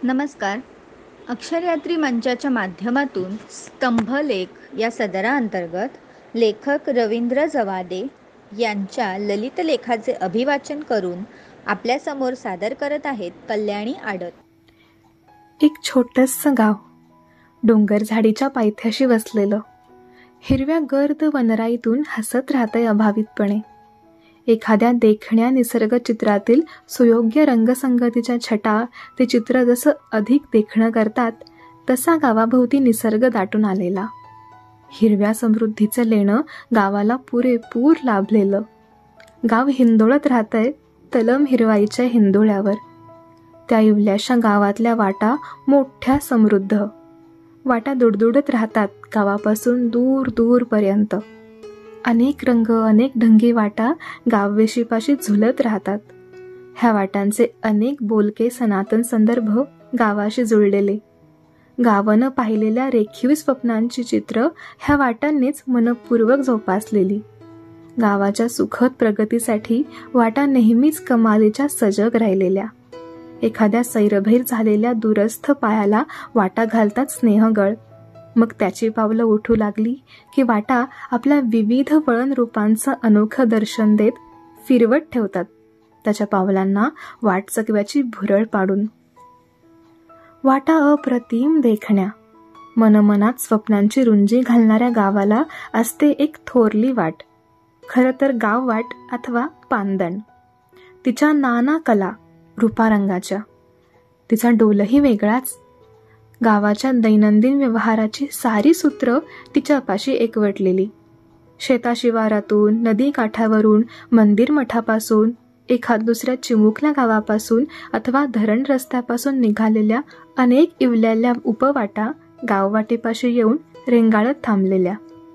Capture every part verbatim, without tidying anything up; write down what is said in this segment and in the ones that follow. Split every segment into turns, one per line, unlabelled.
नमस्कार. अक्षरयात्री मंचाच्या माध्यमातून स्तंभलेख या सदराअंतर्गत लेखक रवींद्र जवादे यांच्या ललित लेखाचे अभिवाचन करून आपल्यासमोर सादर करत आहेत कल्याणी आडत.
एक छोटंसं गाव डोंगर झाडीच्या पायथ्याशी वसलेलं, हिरव्या गर्द वनराईतून हसत राहतंय अभावितपणे. एखाद्या देखण्या निसर्ग चित्रातील सुयोग्य रंगसंगतीच्या छटा ते चित्र जसं अधिक देखणं करतात, तसा गावाभोवती निसर्ग दाटून आलेला. हिरव्या समृद्धीचं लेणं गावाला पुरेपूर लाभलेलं. गाव हिंदोळत राहतंय तलम हिरवाईच्या हिंदोळ्यावर. त्या इवल्याशा गावातल्या वाटा मोठ्या समृद्ध. वाटा दुडदुडत राहतात गावापासून दूर दूरपर्यंत. अनेक रंग अनेक ढंगी वाटा गाववेशीपाशी झुलत राहतात. ह्या वाटांचे अनेक बोलके सनातन संदर्भ गावाशी जुळलेले. गावानं पाहिलेल्या रेखीव स्वप्नांची चित्र ह्या वाटांनीच मनपूर्वक जोपासलेली. गावाच्या सुखद प्रगतीसाठी वाटा नेहमीच कमालीच्या सजग राहिलेल्या. एखाद्या सैरभैर झालेल्या दूरस्थ पायाला वाटा घालतात स्नेहगळ. मग त्याची पावलं उठू लागली की वाटा आपल्या विविध वळण रूपांचं अनोखं दर्शन देत फिरवत ठेवतात त्याच्या पावलांना वाट चकव्याची भुरळ पाडून. वाटा अप्रतिम देखण्या. मनमनात स्वप्नांची रुंजी घालणाऱ्या गावाला असते एक थोरली वाट, खरं तर गाव वाट अथवा पांदण. तिच्या नाना कला रूपारंगाच्या. तिचा डोलही वेगळाच. गावाच्या दैनंदिन व्यवहाराची सारी सूत्र तिच्यापाशी एकवटलेली. शेताशिवारातून, नदी काठावरून, मंदिर मठापासून, एखाद दुसऱ्या चिमुकल्या गावापासून अथवा धरण रस्त्यापासून निघालेल्या अनेक इवल्याल्या उपवाटा गाववाटेपाशी येऊन रेंगाळत थांबलेल्या.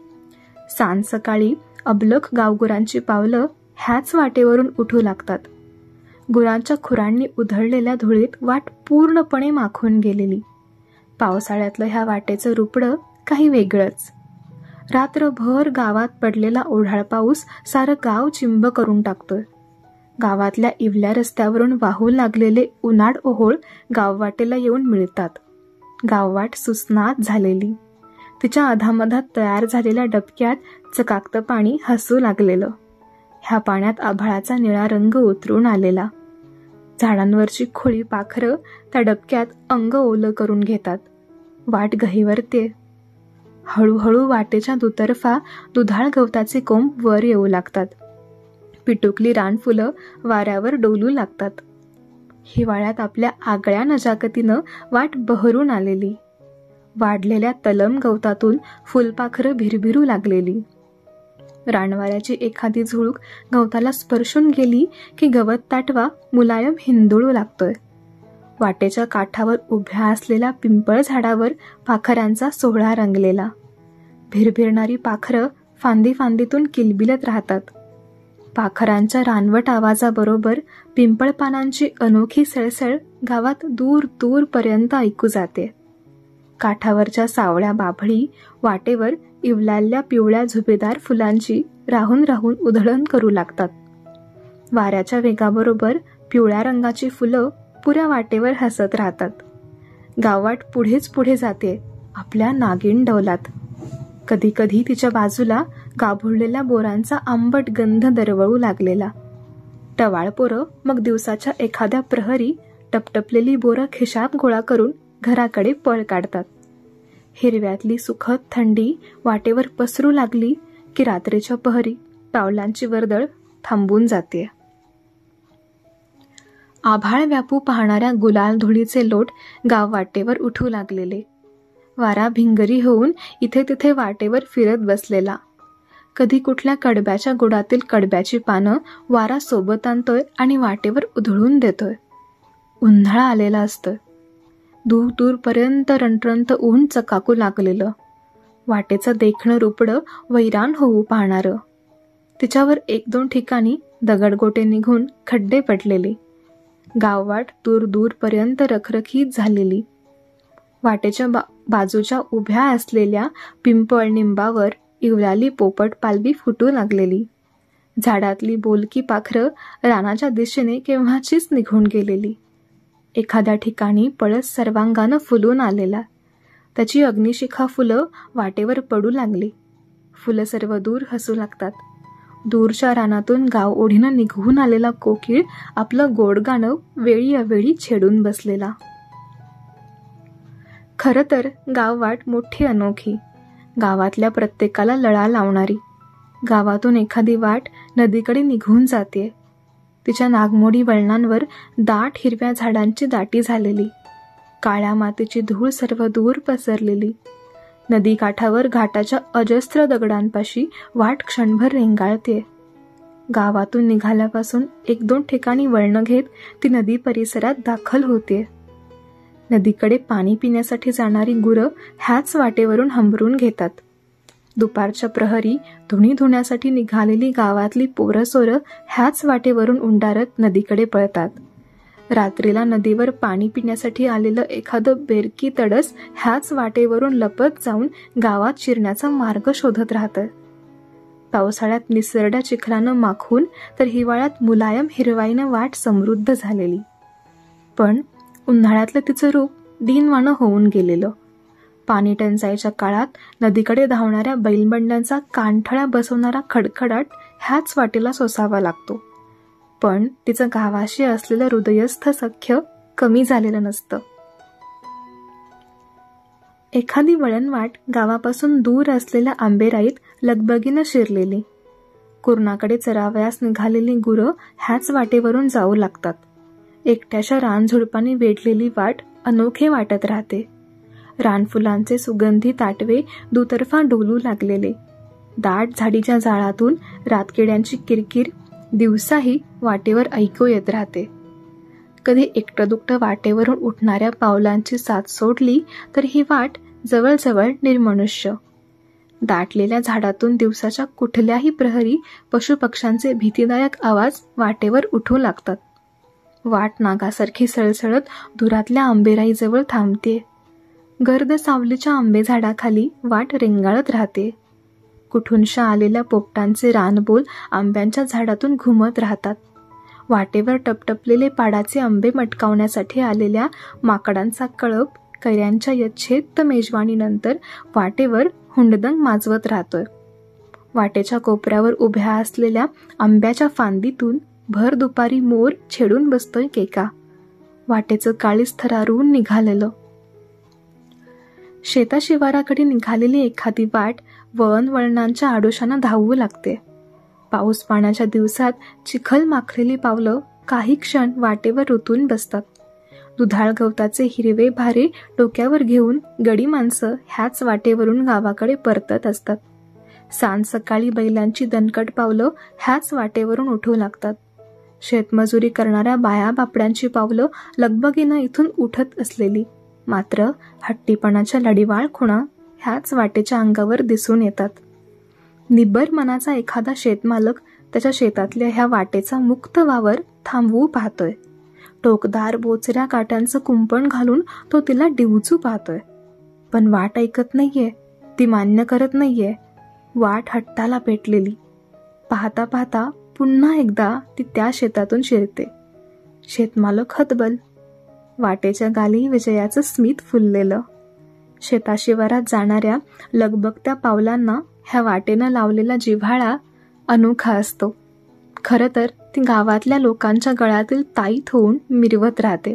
सांज सकाळी अबलख गावगुरांची पावलं ह्याच वाटेवरून उठू लागतात. गुरांच्या खुरांनी उधळलेल्या धुळीत वाट पूर्णपणे माखून गेलेली. पावसाळ्यातलं ह्या वाटेचं रुपडं काही वेगळंच. रात्रभर गावात पडलेला ओढाळ पाऊस सारं गाव चिंब करून टाकतोय. गावातल्या इवल्या रस्त्यावरून वाहू लागलेले उन्हाळ ओहोळ गाववाटेला येऊन मिळतात. गाववाट सुस्नात झालेली. तिच्या अधामधात तयार झालेल्या डबक्यात चकाकतं पाणी हसू लागलेलं. ह्या पाण्यात आभाळाचा निळा रंग उतरून आलेला. झाडांवरची खोळी पाखरं त्या डबक्यात अंग ओलं करून घेतात. वाट गहिवरते. हळूहळू वाटेच्या दुतर्फा दुधाळ गवताचे कोंब वर येऊ लागतात. पिटुकली रानफुलं वाऱ्यावर डोलू लागतात. हिवाळ्यात आपल्या आगळ्या नजाकतीनं वाट बहरून आलेली. वाढलेल्या तलम गवतातून फुलपाखरं भिरभिरू लागलेली. रानवाऱ्याची एखादी झुळूक गवताला स्पर्शून गेली की गवत ताटवा मुलायम हिंदोळू लागतोय. वाटेच्या काठावर उभ्या असलेल्या पिंपळ झाडावर पाखरांचा सोहळा रंगलेला. भिरभिरणारी पाखरं फांदी फांदीतून किलबिलत राहतात. पाखरांच्या रानवट आवाजाबरोबर पिंपळ पानांची अनोखी सळसळ गावात दूर दूरपर्यंत ऐकू जाते. काठावरच्या सावळ्या बाभळी वाटेवर इवलाल्या पिवळ्या झुबेदार फुलांची राहून राहून उधळण करू लागतात. वाऱ्याच्या वेगाबरोबर पिवळ्या रंगाची फुलं पुऱ्या वाटेवर हसत राहतात. गाववाट पुढेच पुढे जाते आपल्या नागिन डौलात. कधी कधी तिच्या बाजूला गाभुळलेल्या बोरांचा आंबट गंध दरवळू लागलेला. टवाळ पोरं मग दिवसाच्या एखाद्या प्रहरी टपटपलेली बोरं खिशात गोळा करून घराकडे पळ काढतात. हिरव्यातली सुखद थंडी वाटेवर पसरू लागली की रात्रीच्या पहरी पावलांची वर्दळ थांबून जाते. आभाळ व्यापू पाहणाऱ्या गुलाल धुळीचे लोट गाव वाटेवर उठू लागलेले. वारा भिंगरी होऊन इथे तिथे वाटेवर फिरत बसलेला. कधी कुठल्या कडब्याच्या गुडातील कडब्याची पानं वारा सोबत आणतोय आणि वाटेवर उधळून देतोय. उन्हाळा आलेला असतोय. दूर दूरपर्यंत रणरणत ऊन चकाकू लागलेलं. वाटेचं देखणं रुपडं वैराण होऊ पाहणारं. तिच्यावर एक दोन ठिकाणी दगडगोटे निघून खड्डे पडलेले. गाववाट दूर दूरपर्यंत रखरखीत झालेली. वाटेच्या बा बाजूच्या उभ्या असलेल्या पिंपळ निंबावर इवलाली पोपट पालवी फुटू लागलेली. झाडातली बोलकी पाखरं रानाच्या दिशेने केव्हाचीच निघून गेलेली. एखाद्या ठिकाणी पळस सर्वांगानं फुलून आलेला. त्याची अग्निशिखा फुलं वाटेवर पडू लागली. फुलं सर्व दूर हसू लागतात. दूरच्या रानातून गाव ओढीनं निघून आलेला कोकिळ आपलं गोड गाणं वेळी अवेळी छेडून बसलेला. खरं तर गाववाट मोठी अनोखी, गावातल्या प्रत्येकाला लळा लावणारी. गावातून एखादी वाट नदीकडे निघून जाते. तिच्या नागमोडी वळणांवर दाट हिरव्या झाडांची दाटी झालेली, काळ्या मातीची धूळ सर्व दूर पसरलेली. नदीकाठावर घाटाच्या अजस्त्र दगडांपाशी वाट क्षणभर रेंगाळते. गावातून निघाल्यापासून एक दोन ठिकाणी वळणं घेत ती नदी परिसरात दाखल होते. नदीकडे पाणी पिण्यासाठी जाणारी गुरं ह्याच वाटेवरून हंबरून घेतात. दुपारच्या प्रहरी धुणी धुण्यासाठी निघालेली गावातली पोरंसोरं ह्याच वाटेवरून उंडारत नदीकडे पळतात. रात्रीला नदीवर पाणी पिण्यासाठी आलेलं एखादं बेरकी तडस ह्याच वाटेवरून लपत जाऊन गावात शिरण्याचा मार्ग शोधत राहतं. पावसाळ्यात निसरड्या चिखलानं माखून तर हिवाळ्यात मुलायम हिरवाईनं वाट समृद्ध झालेली. पण उन्हाळ्यातलं तिचं रूप दिनवाणं होऊन गेलेलं. पाणी टंचाईच्या काळात नदीकडे धावणाऱ्या बैलबंड्यांचा कानठळ्या बसवणारा खडखडाट ह्याच वाटेला सोसावा लागतो. पण तिचं गावाशी असलेलं हृदयस्थ सख्य कमी झालेलं नसतं. एखादी वळणवाट गावापासून दूर असलेल्या आंबेराईत लगबगीनं शिरलेली. कुरणाकडे चरावयास निघालेली गुरं ह्याच वाटेवरून जाऊ लागतात. एकट्याच्या रानझुडपांनी वेढलेली वाट अनोखे वाटत राहते. रानफुलांचे सुगंधी ताटवे दुतर्फा डोलू लागलेले. दाट झाडीच्या जाळातून रातकिड्यांची किरकिर दिवसाही वाटेवर ऐकू येत राहते. कधी एकटं दुकटं वाटेवरून उठणाऱ्या पावलांची साथ सोडली तर ही वाट जवळजवळ निर्मनुष्य. दाटलेल्या झाडातून दिवसाच्या कुठल्याही प्रहरी पशुपक्ष्यांचे भीतीदायक आवाज वाटेवर उठू लागतात. वाट नागासारखी सळसळत दुरातल्या आंबेराईजवळ थांबते. गर्द सावलीच्या आंबे झाडाखाली वाट रेंगाळत राहते. कुठूनशा आलेल्या पोपटांचे रानबोल आंब्यांच्या झाडातून घुमत राहतात. वाटेवर टपटपलेले पाडाचे आंबे मटकावण्यासाठी आलेल्या माकडांचा कळप कैऱ्यांच्या यच्छेत मेजवानीनंतर वाटेवर हुंडदंग माजवत राहतोय. वाटेच्या कोपऱ्यावर उभ्या असलेल्या आंब्याच्या फांदीतून भर दुपारी मोर छेडून बसतोय केका. वाटेचं काळीज थरारून निघालेलं. शेताशिवाराकडे निघालेली एखादी वाट वळण वळणांच्या आडोशांना धावू लागते. पाऊस पाण्याच्या दिवसात चिखल माखलेली पावलं काही क्षण वाटेवर रुतून बसतात. दुधाळ गवताचे हिरवे भारे डोक्यावर घेऊन गडी माणसं ह्याच वाटेवरून गावाकडे परतत असतात. सांज सकाळी बैलांची दणकट पावलं ह्याच वाटेवरून उठू लागतात. शेतमजुरी करणाऱ्या बाया बापड्यांची पावलं लगबगीनं इथून उठत असलेली, मात्र हट्टीपणाच्या लढीवाळ खुणा ह्याच वाटेच्या अंगावर दिसून येतात. निब्बर मनाचा एखादा शेतमालक त्याच्या शेतातल्या ह्या वाटेचा मुक्त वावर थांबवू पाहतोय. टोकदार बोचऱ्या काट्यांचं कुंपण घालून तो तिला डिवचू पाहतोय. पण वाट ऐकत नाहीये, ती मान्य करत नाहीये. वाट हट्टाला पेटलेली. पाहता पाहता पुन्हा एकदा ती त्या शेतातून शिरते. शेतमालक हतबल. वाटेच्या गाली विजयाचं स्मित फुललेलं. शेताशिवारात जाणाऱ्या लगबगत्या पावलांना ह्या वाटेनं लावलेला जिव्हाळा अनोखा असतो. खरं तर ती गावातल्या लोकांच्या गळ्यातील ताईत होऊन मिरवत राहते.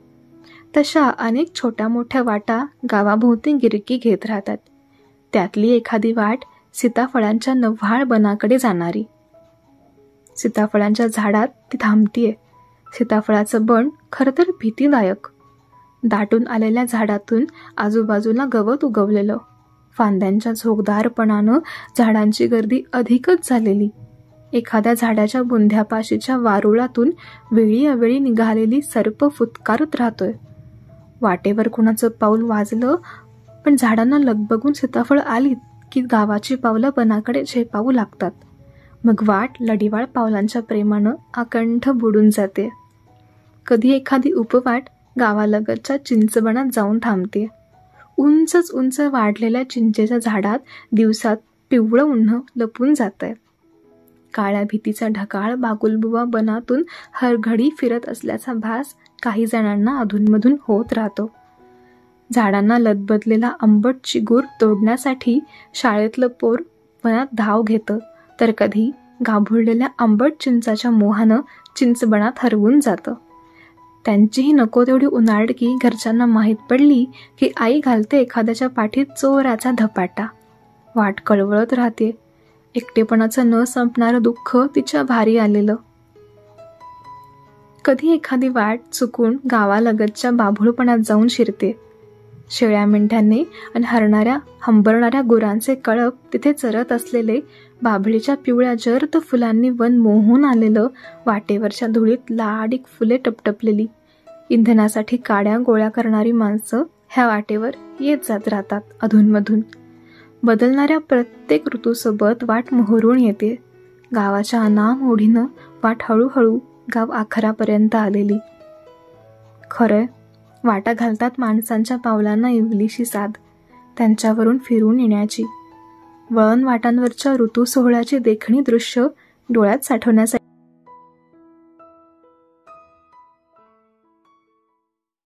तशा अनेक छोट्या मोठ्या वाटा गावाभोवती गिरकी घेत राहतात. त्यातली एखादी वाट सीताफळांच्या नव्हाळ बनाकडे जाणारी. सीताफळांच्या झाडात ती थांबतीये. सीताफळाचं बन खरं तर भीतीदायक. दाटून आलेल्या झाडातून आजूबाजूला गवत उगवलेलं. फांद्यांच्या झोकदारपणानं झाडांची गर्दी अधिकच झालेली. एखाद्या झाडाच्या बुंध्यापाशीच्या वारुळातून वेळी अवेळी निघालेली सर्प फुतकारत राहतोय. वाटेवर कुणाचं पाऊल वाजलं, पण झाडांना लगबगून सीताफळ आलीत की गावाची पावलं बनाकडे झेपावू लागतात. मग वाट लढीवाळ पावलांच्या प्रेमानं आकंठ बुडून जाते. कधी एखादी उपवाट गावालगतच्या चिंचबनात जाऊन थांबते. उंचच उंच वाढलेल्या चिंचेच्या झाडात दिवसात पिवळं उन्ह लपून जातंय. काळ्या भीतीचा ढगाळ बागुलबुवा बनातून हरघडी फिरत असल्याचा भास काही जणांना अधूनमधून होत राहतो. झाडांना लदबदलेला आंबट चिगूर तोडण्यासाठी शाळेतलं पोर वनात धाव घेतं, तर कधी गाभुरलेल्या आंबट चिंचाच्या मोहानं चिंचबणात हरवून जातं. त्यांचीही नको तेवढी उनाडकी घरच्यांना माहीत पडली की आई घालते एखाद्याच्या पाठीत चोराचा धपाटा. वाट कळवळत राहते. एकटेपणाचं न संपणारं दुःख तिच्या भारी आलेलं. कधी एखादी वाट चुकून गावालगतच्या बाभूळपणात जाऊन शिरते. शेळ्या मेंढ्यांनी आणि हरणाऱ्या हंबरणाऱ्या गुरांचे कळप तिथे चरत असलेले, बाभळीच्या पिवळ्या जर्द फुलांनी वन मोहून आलेलं, वाटेवरच्या धुळीत लाडीक फुले टपटपलेली, इंधनासाठी काड्या गोळ्या करणारी माणसं ह्या वाटेवर येत जात राहतात अधूनमधून. बदलणाऱ्या प्रत्येक ऋतूसोबत वाट मोहरून येते. गावाच्या अनाम ओढीनं वाट हळूहळू गाव आखरापर्यंत आलेली. खरंय, वाटा घालतात माणसांच्या पावलांना इवलीशी साध, त्यांच्यावरून फिरून येण्याची. वळण वाटांवरच्या ऋतू सोहळ्याची देखणी दृश्य डोळ्यात साठवण्यासाठी